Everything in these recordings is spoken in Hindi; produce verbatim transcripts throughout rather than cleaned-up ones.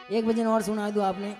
एक भजन और सुना दूं आपने।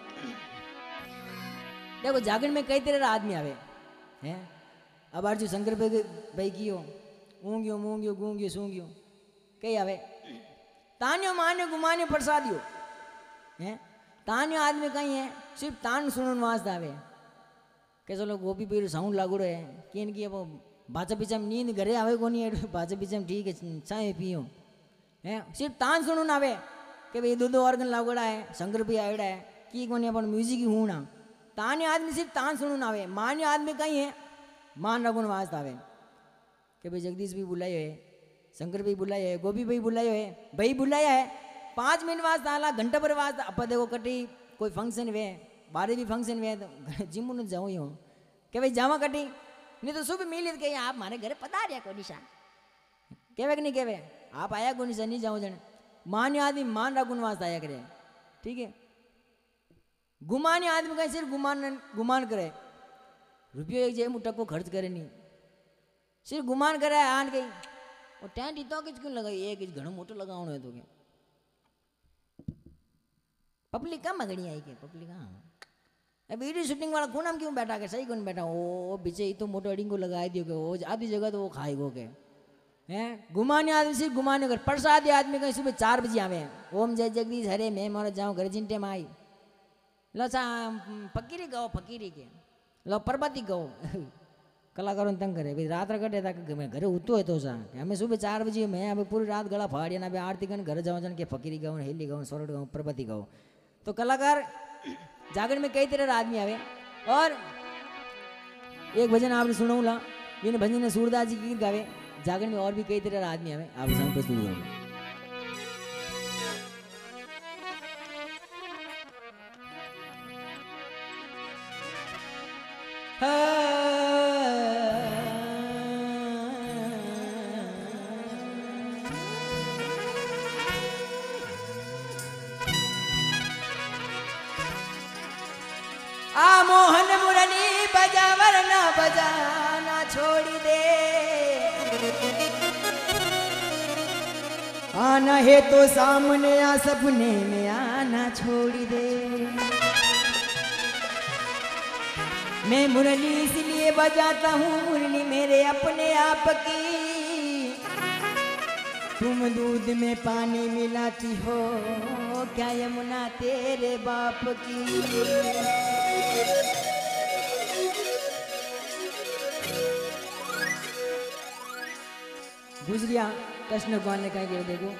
देखो जागरण में कई तरह आदमी आवे हैं। अब अर्जु शंकर भाई भाई कियो ऊँग्यो मूंग्यो गूंग्यो सूंग्यो कई आवे। तान्यो मान्यो गुमान्यो प्रसादियो हैं। तान्यो आदमी कहीं है सिर्फ तान सुनन वास्ते आवे के चलो गोपी पीर साउंड लागू है किन की वो बाचा पीछा नींद घरे आवे को नहीं बाचा पीछा ठीक है चाय पियो हैं। सिर्फ तान सुनन आवे कि भाई दो दो ऑर्गन लागोड़ा है शंकर भी आयोड़ा है की कोनी अपन म्यूजिक ही हूँ ना। तान्य आदमी सिर्फ तान सुनन आवे। मान्य आदमी कहीं है मान रघुन वास्ते आवे कि भाई जगदीश भी बुलायो है शंकर भी बुलायो है गोपी भाई बुलायो है भाई बुलाया है पाँच मिनट वास्ते आला घंटा भर वास्ते अपन देखो कटी कोई फंक्शन वे बारे भी फंक्शन वे तो जिम न जाऊँ यूँ कि भाई जावा कटी नहीं तो सुबह मिली कहीं आप हमारे घर पधारिया को निशा कहवे कि नहीं कहवे आप आया को निशा नहीं जाओ जन। मान्य आदमी मान रघुन वास्ते आया करे ठीक है। गुमान्य आदमी कहीं सिर्फ गुमान गुमान करे रुपये एक जेब टक्को खर्च करे नहीं सिर्फ गुमान करे आन गई और टेंट ही तो किच क्यों लगाई एक घणो मोटो लगावनो है तो के पब्लिक का मगड़ी आई के पब्लिक हाँ अब वीडियो शूटिंग वाला कौन हम क्यों बैठा के सही कौन बैठा ओ पीछे ही तो मोटो एडिंग को लगा दियो के वो आधी जगह तो वो खाएगो के हैं। गुमाने आदमी सिर्फ गुमाने कर प्रसाद आदमी कहीं सुबह चार बजे आवे ओम जय जगदीश हरे मैं मारा जाऊँ घर जिनटे में आई लो सा फकीरी गाओ फकीरी के लो परबती गाओ कलाकारों तंग करे भाई रात रगटे था कि मैं घरे उतो है तो सा हमें सुबह चार बजे मैं अभी पूरी रात गला फाड़िया ना आरती कर घर जाओ जन के फकीरी गाओ हेली गाओ सोरठ गाओ परबती गाओ। तो कलाकार जागरण में कई तरह आदमी आवे। और एक भजन आपने सुनाऊ ला इन भजन ने सूरदास जी गीत गावे। जागरण में और भी कई तरह आदमी आवे आप सामने प्रस्तुत करो। आ मोहन मुरली बजा वरना बजाना छोड़ी दे आना है तो सामने आ सपने में आना छोड़ी दे। मैं मुरली इसलिए बजाता हूँ मुरली मेरे अपने आप की तुम दूध में पानी मिलाती हो क्या यमुना तेरे बाप की। गुजरिया कृष्ण भगवान ने कहा कि देखो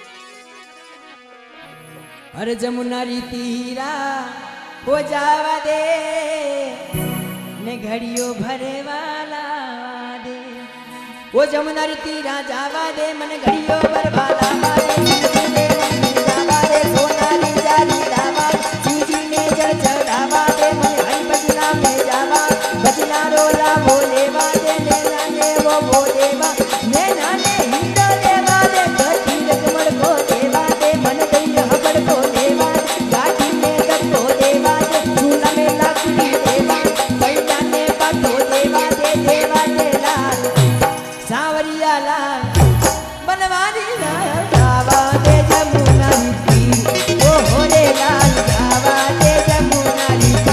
हर जमुना तीरा हो जावा दे ने घड़ियों भरे वाला दे वो जमुना तीरा जावा दे मन घड़ियों भर वाला दे जावा दे सोनारी जाली लावा सीधी ने जल चढ़ावा दे मन हरि बजना में जावा बजना रोला बोले वादे ले जाने वो बोले वा ने नाने हिंदो देवा दे गति रकमड़ को देवा दे मन दई हबड़ को देवा गाठी में गत्तो देवा दे झूला में लाकड़ी देवा पड़ जाने बातो देवा दे देवा दे लाल सावरिया लाल बनवारी लाल गावा दे जमुना री ओ होले लाल गावा दे जमुना री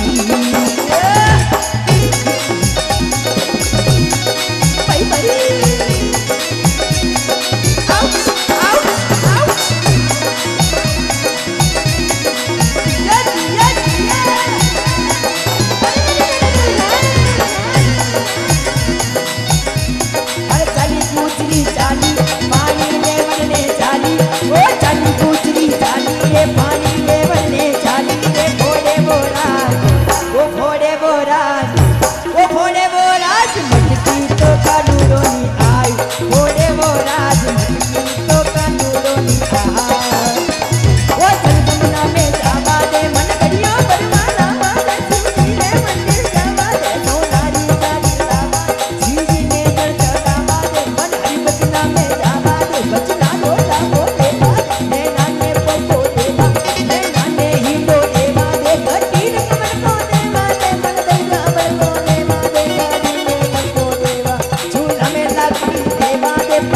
भाई भाई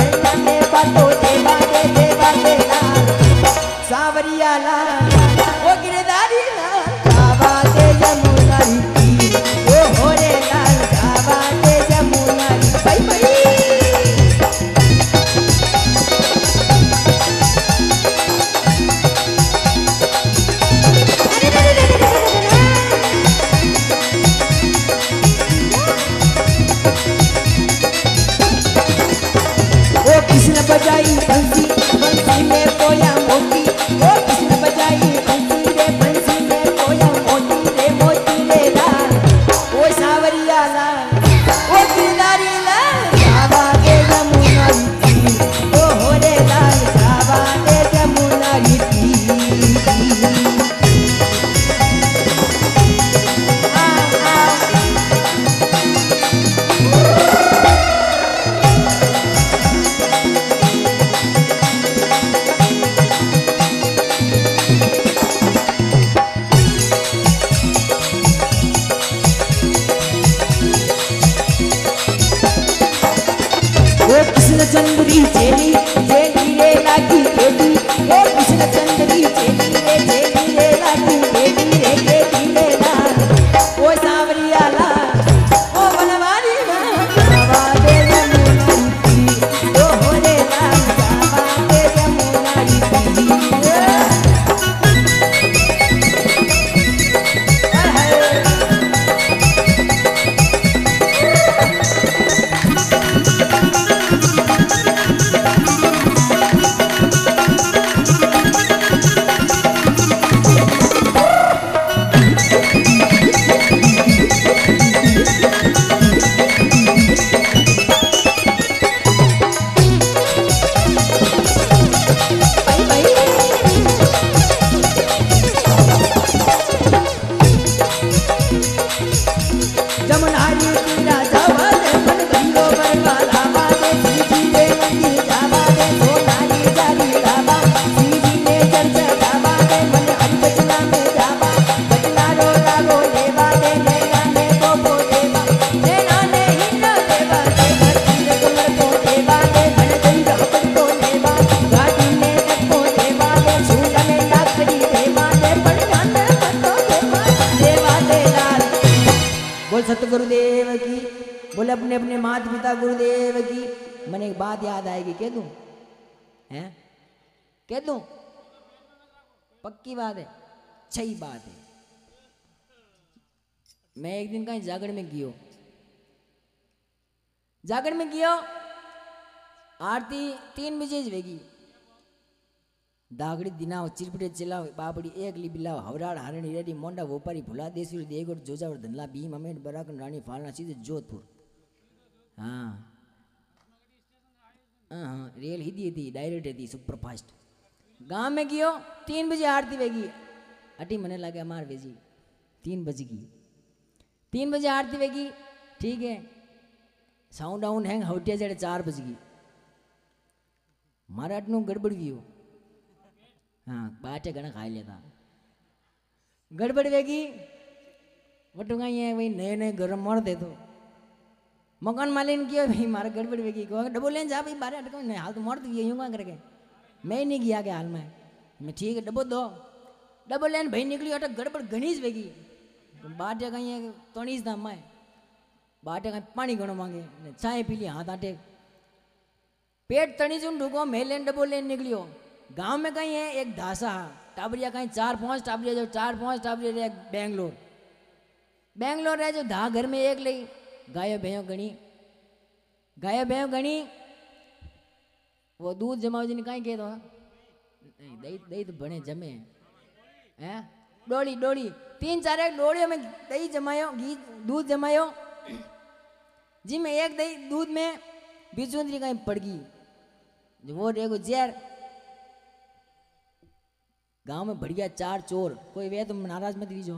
सावरिया लाल गिरधारी लाल जावा दे जमुना री ओ होरे लाल जावा दे जमुना री भाई भाई कृष्ण बजाई बंसी बंसी में कोया मोती ओ कृष्ण बजाई बंसी रे बंसी में कोया मोती रे मोती रे लाल ओ सावरिया लाल ओ गिरधारी लाल जावा दे जमुना री ओ होरे लाल जावा दे जमुना री चंद्री चेली चेली रे लागी बेटी ओ कृष्ण चंद्री चेली रे चेली रे लागी बेटी रे बेटी रे लाल ओ सावरिया लाल ओ बनवारी लाल जावा दे जमुना री ओ होरे लाल जावा दे जमुना री सतगुरुदेव की बोले अपने अपने माता पिता गुरुदेव की। मैंने एक बात याद आएगी, कह दूं हैं कह दूं पक्की बात है, सही बात है। मैं एक दिन कहीं जागरण में गियो जागरण में गियो आरती तीन बजे वेगी दागड़ी दिना चिरपटे चिल्ला बाबड़ी एक ली बिल्ला हवराड़ हरण हिरेडी मोंडा वोपारी भुला देसुरी देगोट जोजावर धनला भीम अमेट बराकन रानी फालना सीधे जोधपुर। हाँ हाँ रेल हिदी थी डायरेक्ट थी सुपर फास्ट। गांव में गियो तीन बजे आरती वेगी अटी मने लगे हमार वेजी तीन बजे की तीन बजे आरती वेगी ठीक है। साउंड डाउन हैंग हवटिया जड़े चार बजे की मारा अटनू गड़बड़ गयो। हाँ बाटे घना खाई लेता गड़बड़ वेगी वटूंगा ये भाई नए नए गरम मर दे तो मकान मालिन किया भाई मारा गड़बड़ वेगी को डबो लेन जा भाई बारे अटको नहीं हाल तो मर तो यूं करके मैं नहीं गया के हाल में मैं ठीक है डबो दो डबो लेन भाई निकली अटक गड़बड़ गणीस वेगी बाटे कहीं तणीस था मैं बाटे कहीं पानी घणो मांगे चाय पी ली हाथ आटे पेट तणी चुन ढूको मैं लेन डबो लेन निकलियो। गांव में कहीं है एक धासा टाबरिया कहीं चार पांच टाबरिया जो चार पांच टाबरिया बेंगलोर बेंगलोर है जो धा घर में एक लई गायो भैंयो गणी गायो भैंयो गणी वो दूध जमाओ जी ने कहीं कह दो नहीं दही दही तो बने जमे हैं डोली डोली तीन चार एक डोलियों में दही जमायो घी दूध जमायो जी में एक दही दूध में बिचुंदरी कहीं पड़ गई जो वो रेगो जहर। गांव में बढ़िया चार चोर कोई वे तुम नाराज मत लीजो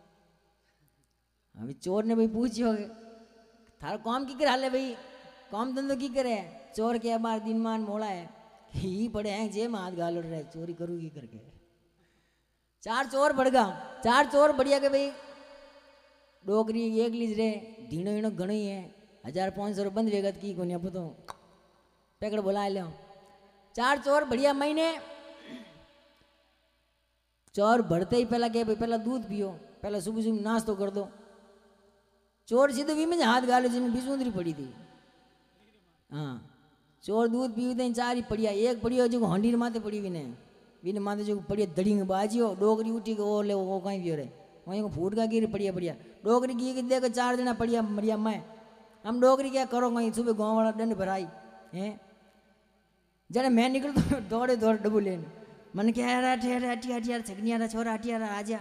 अभी चोर ने भाई पूछियो थारा काम की करा ले भाई काम धंधो की करे चोर के बार दिन मान मोड़ा है ही पड़े हैं जे हाथ गाल रहे चोरी करूगी करके चार चोर बढ़ गा चार चोर बढ़िया के भाई डोगरी एक लीज रे ढीणो हीणो घणो ही है हजार पाँच सौ बंद वेगत की कोनी अब तो पैकड़ बुला लो चार चोर बढ़िया महीने चोर भरते ही पहला कहे पहला दूध पियो, पहला सुबह सुबह नाश्तो कर दो। चोर सीधो वी में हाथ गालो जिन बिसूंदरी पड़ी थी। हाँ चोर दूध पीवी थे चार ही पड़िया, एक पड़ियो जो हंडीर माथे पड़ी विने विने माथे जो पड़िया दड़िंग बाजियो डोगरी उठी के वो ले वो कहीं पियो रे वहीं को फूट का गिर पड़िया पड़िया डोगरी की के देखो चार जना पड़िया मरिया मैं हम डोगरी क्या करो कहीं सुबह गाँव वाला दंड भराई हैं जरा मैं निकल तो दौड़े दौड़ डबू लेने मन क्या यार अठियार अठियार अठियार छगनियारा छोरा अठियार आजा।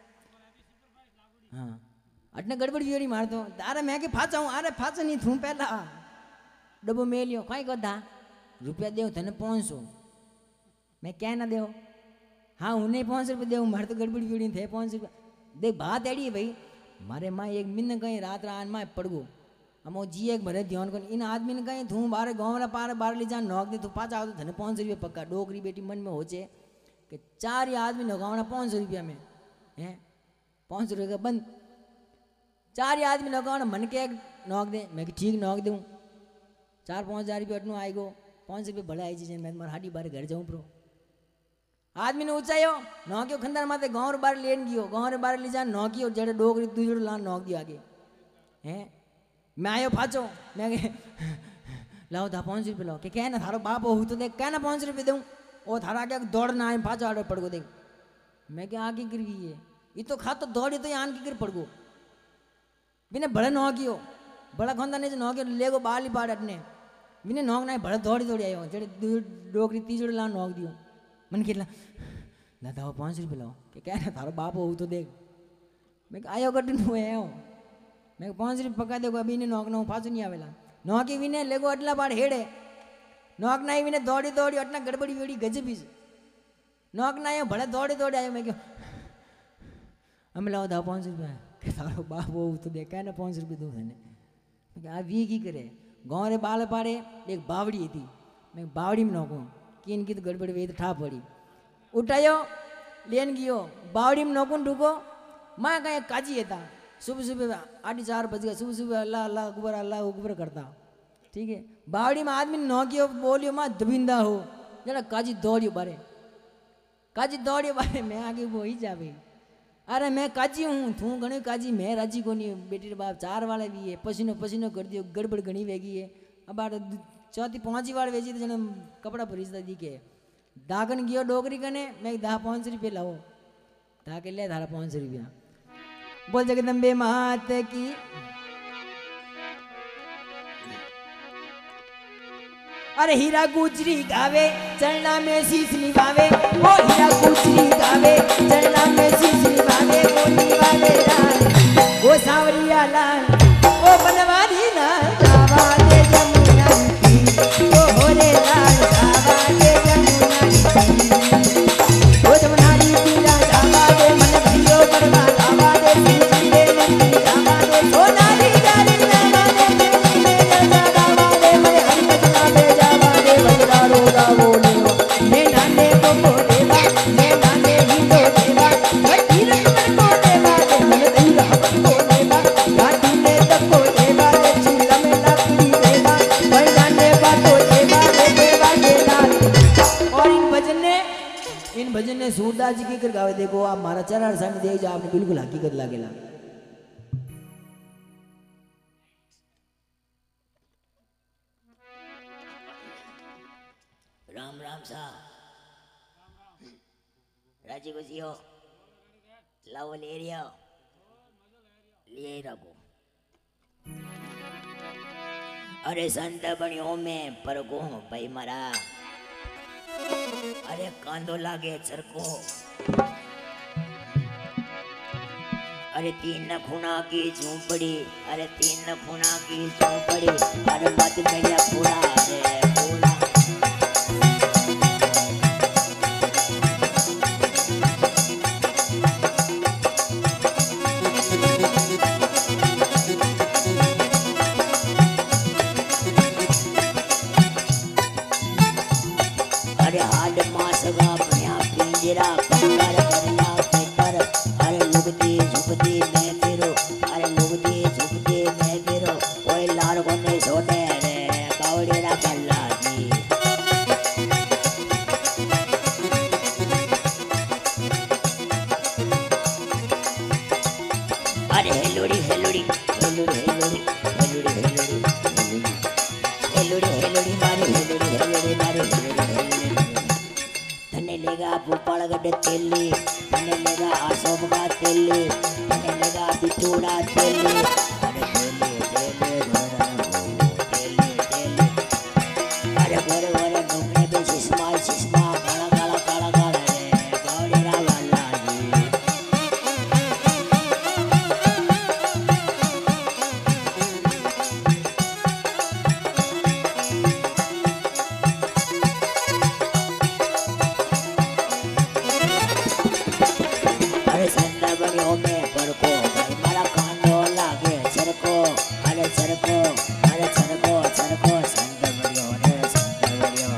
हाँ अटने गड़बड़ बियोड़ी मार दो अरे मैं के फाचा हूँ अरे फाचा नहीं थू पहला डब्बो में लियो कहीं कदा रुपया देव थे पाँच सौ मैं क्या ना देव हाँ उन्हें पाँच रुपये देव मारे तो गड़बड़ बियोड़ी थे पाँच रुपया देख बात एड़ी है भाई मारे माँ एक मिन कहीं रात रात माँ पड़ गो हम वो जी एक भरे ध्यान को इन आदमी ने कहीं थू बारे गाँव वाला पार बार ले जा नौक दे तू पाँच आओ तो धने पाँच सौ रुपये पक्का डोकरी बेटी मन में हो चे कि चार ही आदमी नगावना पाँच सौ रुपया में हैं पाँच सौ रुपये का बंद चार ही आदमी नगावना मन के नौक दे मैं ठीक नौक दूँ चार पाँच हज़ार रुपये अटनू आएगो पाँच सौ रुपये भले आई चीज़ें मैं तुम्हारा हाडी बारे घर जाऊँ प्रो आदमी ने ऊंचायो नौकियो खंदर माते गाँव बार लेन गियो गाँव बार ले जा नौकियो जड़े डोगरी दूजड़ लान नौक दियो आगे हैं मैं आयो फाचो मैं लाओ था पाँच रुपये लाओ कि क्या ना थारो बाप हो तो देख क्या ना पाँच रुपये दूँ ओ थारा क्या दौड़ना आए फाचो आडर पड़ गो देख मैं क्या आगे गिर गई है ये तो खा तो दौड़ी तो आन की गिर पड़ गो बिना बड़े नौकियो बड़ा खंदा ने नौके ले गो बाल ही पाड़ अटने बिना नौक ना बड़ा दौड़ी दौड़ी आयो जड़े डोगरी तीजड़ ला नौक दियो मन के ला दादा पाँच रुपये लाओ कि क्या ना थारो बाप हो तो देख मैं आयो कटिन हुए आयो मैं पाँच रुपये पका देखो अभी ने नौक ना पाँच नहीं आवेला नौकी विने लेगो अटला बाड़ हेड़े नौक ना विने दौड़ी दौड़ी अटना गड़बड़ी वेड़ी गजबी नौक ना आयो भले दौड़ी दौड़ी आयो मैं क्यों हम लाओ दाओ पाँच रुपये तारो बाप वो तो देखा है ना पाँच रुपये दो मैंने आ वी की करे गाँव रे बाल पाड़े एक बावड़ी थी मैं बावड़ी में नौकूँ कि इनकी तो गड़बड़ वे तो ठा पड़ी उठायो लेन गियो बावड़ी में नौकूँ ढूको माँ कहीं काजी था सुबह सुबह आठ चार बज गया सुबह सुबह अल्लाह अल्लाह अकबर अल्लाह अकबर करता ठीक है बावड़ी में आदमी नौकियो बोलियो माँ दबिंदा हो जरा काजी दौड़ियो बारे काजी दौड़ियो बारे मैं आगे वो ही जा भाई अरे मैं काजी हूँ तू घणी काजी मैं राजी को नहीं बेटी रे बाप चार वाले भी है पसीनो पसीनो कर दियो गड़बड़ घनी वेगी है अब आठ चौथी पाँची वार वेजी तो जने कपड़ा भरीजता दी के दागन गियो डोगरी कने मैं दा पाँच रुपये लाओ ताके ले धारा पाँच रुपया बोल जगदम्बे मात की अरे हीरा गुजरी गावे चलना में शीश निभावे ओ हीरा गुजरी गावे चलना में शीश निभावे गोली वाले लाल ओ सावरिया लाल ओ बनवारी लाल जावा दे जमुना की ओ होरे लाल जावा दे जमुना की ओ जमुना की जावा दे मन भइयो परवा जावा दे शीश दे मन जावा दे सोना दी जारी जावा दे जावा दे मन हंस जावे जावा दे बजरारो गावो लेवा मैं नाने को को देवा मैं नाने ही तो देवा घटी रख को देवा मन दई रख को देवा घाटी ने तक को देवा चूला में लाकड़ी देवा मैं नाने बातो देवा देवा देवा और इन भजन ने इन भजन ने सूरदास जी की कर गावे देखो आप मारा चरण संग देख जो आपने बिल्कुल हकीकत लागेला राम राम सा राजी खुशी हो लाओ ले रिया ले रखो अरे संत बनियो में परगो भाई मारा अरे कांदो लागे चरको अरे तीन खूना की झूपड़ी अरे तीन खूना की झूपड़ी अरे मत मेरा पूरा रे पूरा पिंजरा पंकर करया पितर अरे लुगदी झुकदी मैं फिरो अरे लुगदी झुकदी मैं फिरो ओए लार को ने छोटे रे कावड़ेरा पल्ला गड्ढे तेली तने लेगा आसोम का तेली तने लेगा बिटूड़ा तेली अरे तेली तेली घोड़ा तेली तेली अरे घोड़े घोड़े ढूंढने पे चश्मा चश्मा काला काला काला काला रे गौड़ी रावला जी अरे संदा बड़ियों में बड़को भाई मारा कांडो लागे चरको अरे चरको अरे चरको चरको संदा बड़ियों रे संदा बड़ियों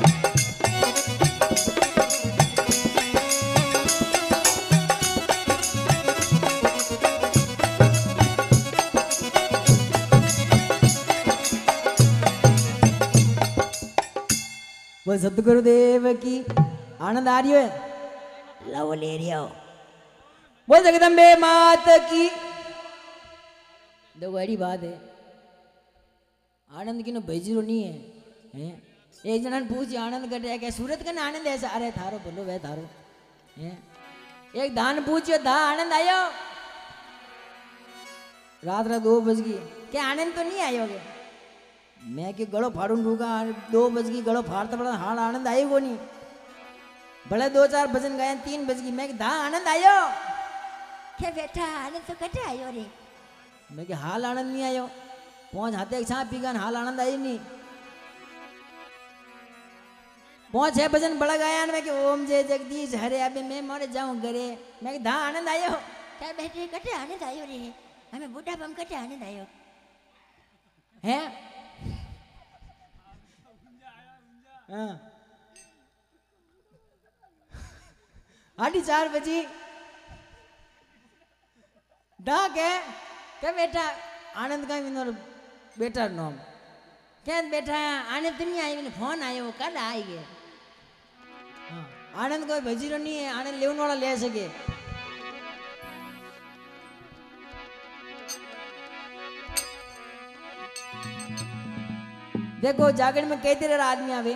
बोल सतगुरुदेव की आनंद आ रही है। लव ले रियो बोल जगदम्बे मात की। देखो बड़ी बात है, आनंद की नो भेजीरो नहीं है, हैं? एक जना ने पूछ आनंद कटे क्या सूरत का आनंद ऐसा अरे थारो बोलो वे थारो हैं? एक धान पूछियो धा आनंद आयो रात रात दो बज गई क्या आनंद तो नहीं आयो के मैं कि गड़ो फाड़ू ढूंगा दो बज गई गड़ो फाड़ता बड़ा हाल आनंद आएगो नहीं भले दो चार भजन गाए तीन बज गई मैं धा आनंद आयो क्या बेटा आनंद तो कटे आयो रे मैं कि हाल आनंद नहीं आयो पहुंच हाथे छा पी गन हाल आनंद आई नहीं पहुंच है भजन बड़ा गाया मैं कि ओम जय जगदीश हरे अबे मैं मर जाऊं घरे मैं कि धा आनंद आयो क्या बेटे कटे आनंद आयो रे हमें बुढ़ा बम कटे आनंद आयो हैं हाँ आधी चार बजी डाक है क्या बेटा आनंद का विनोर बेटा नाम क्या बेटा आनंद नहीं आई मैंने फोन आयो कल आई गए हाँ आनंद कोई भजीरो नहीं है आनंद लेवन वाला ले सके देखो जागरण में कई तरह आदमी आवे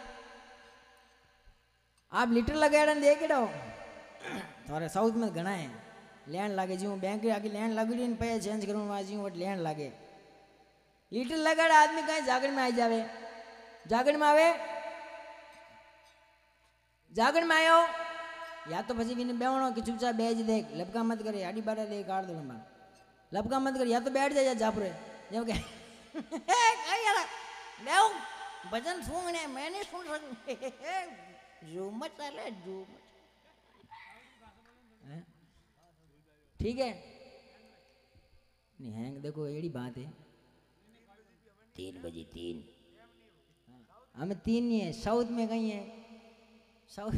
आप लीटर लगाड़ा देख रहो थोड़े साउथ में घना है लैंड लागे जी बैंक आगे लैंड लागू रही पे चेंज करूँ वहाँ जी वट लैंड लागे लीटर लगाड़ आदमी कहीं जागरण में आई जावे जागरण में आवे जागरण में आयो या तो पची भी बेवणो कि चुपचाप बेच देख लपका मत करे आड़ी बाड़ा दे काट दो लंबा लपका मत कर या तो बैठ जाए जापरे जब के यार बेव भजन सुनने मैंने सुन सकूं जो मत चले जो ठीक है नहीं हैंग देखो एड़ी बात है तीन बजे तीन हमें तीन नहीं है साउथ में कहीं है साउथ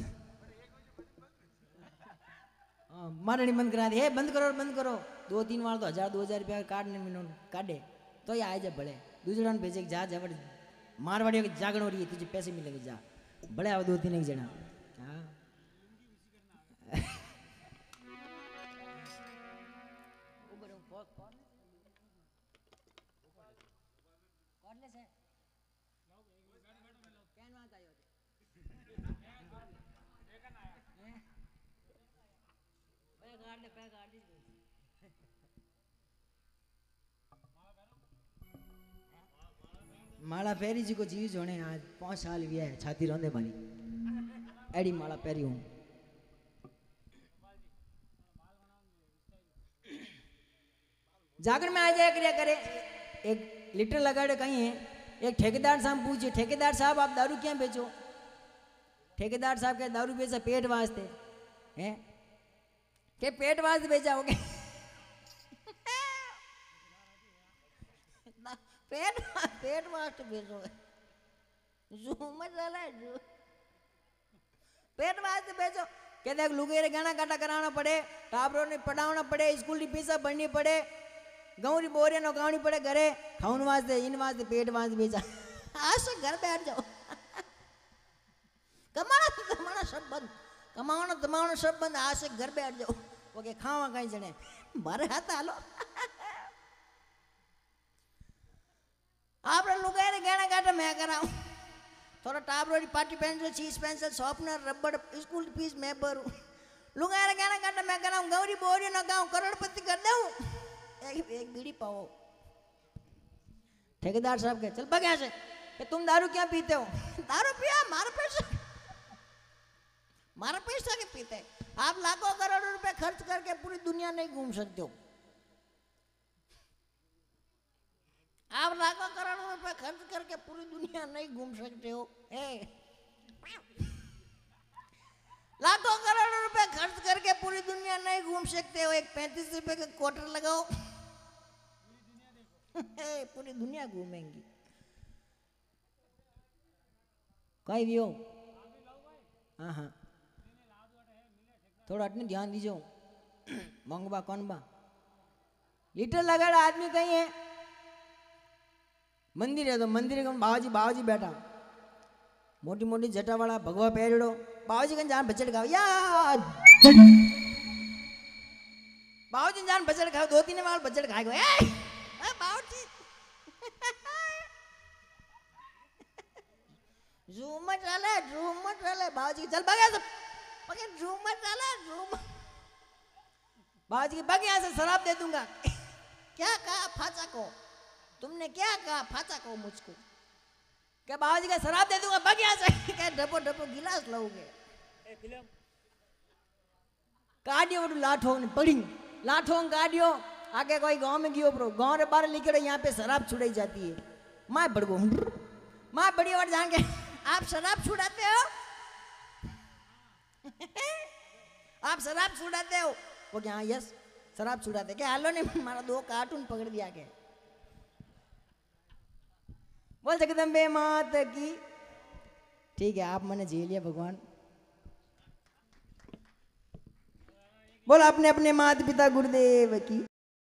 हाँ मारणी बंद करा दे बंद करो बंद करो दो तीन बार तो हजार दो हजार रुपया काटने मिनट काटे तो ये आए जब बड़े दूसरा भेजे जा जा बड़े मारवाड़ियों की जागरण हो रही है तुझे पैसे मिलेंगे जा बड़े आओ दो तीन एक जना हाँ माला पहरी जी को जीव होने आज पांच साल भी है छाती रोंदे मारी एड़ी माला पहरी हूँ जागरण में आ जाया करिया करे एक लीटर लगाड़े कहीं है एक ठेकेदार साहब पूछिए ठेकेदार साहब आप दारू क्या बेचो ठेकेदार साहब के दारू बेचा पेट वास्ते हैं के पेट वास्ते बेचा हो पेट पेट वास्ते बेचो जो मसाला जो पेट वास्ते बेचो के देख लुगेरे गाना काटा कराना पड़े टाबरों ने पढ़ाना पड़े स्कूल की फीसा भरनी पड़े गौरी बोरे नो गावनी पड़े घरे खाऊन वास्ते इन वास्ते पेट वास्ते बेचा आज से घर बैठ जाओ कमाना तो कमाना सब बंद कमाना दमाना सब बंद आज से घर बैठ जाओ वो के खावा कहीं जने मारे हाथ आलो आप लुगेरे गाना काटा मैं कराऊं थोड़ा टाबर पार्टी पेंसिल चीज पेंसिल शॉर्पनर रबड़ स्कूल फीस मैं भरूं लुगाया कहना कहना मैं कहना गौरी बोरी ना गाऊं करोड़पति कर दूं एक एक बीड़ी पाओ ठेकेदार साहब के चल भाग यहाँ से कि तुम दारू क्या पीते हो दारू पिया मारा पैसा मारा पैसा के पीते आप लाखों करोड़ों रुपए खर्च करके पूरी दुनिया नहीं घूम सकते हो आप लाखों करोड़ों रुपए खर्च करके पूरी दुनिया नहीं घूम सकते हो ए लाखों करोड़ों रुपए खर्च करके पूरी दुनिया नहीं घूम सकते हो एक पैंतीस रुपए का क्वार्टर लगाओ पूरी दुनिया घूमेंगी कहीं भी हो हाँ हाँ थोड़ा अपने ध्यान दीजिए मंगबा कौन बा लीटर लगा आदमी कहीं है मंदिर है तो मंदिर में बाबाजी बाबाजी बैठा मोटी मोटी जटा वाला भगवा पहरड़ो बाबाजी का जान बचड़ खाओ यार बाबाजी जान बचड़ खाओ दो तीन बार बचड़ खाएगो ए बाबाजी झूम मत चले झूम मत चले बाबाजी चल भाग यहाँ से भाग झूम मत चले झूम बाबाजी की भाग यहाँ से शराब दे दूंगा क्या कहा फाचा को तुमने क्या कहा फाचा को मुझको क्या बाबाजी का शराब दे दूंगा भाग यहाँ से क्या डबो डबो गिलास लोगे काटियो वो लाठों ने पड़ी लाठों काटियो आगे कोई गांव में गियो ब्रो गांव रे बाहर निकले यहाँ पे शराब छुड़ाई जाती है माँ बड़गो माँ बड़ी और जान के आप शराब छुड़ाते हो आप शराब छुड़ाते हो वो क्या यस शराब छुड़ाते क्या हालो ने हमारा दो कार्टून पकड़ दिया के बोल जगदम्बे मात की ठीक है आप मैंने झेल लिया भगवान बोल अपने अपने माता पिता गुरुदेव की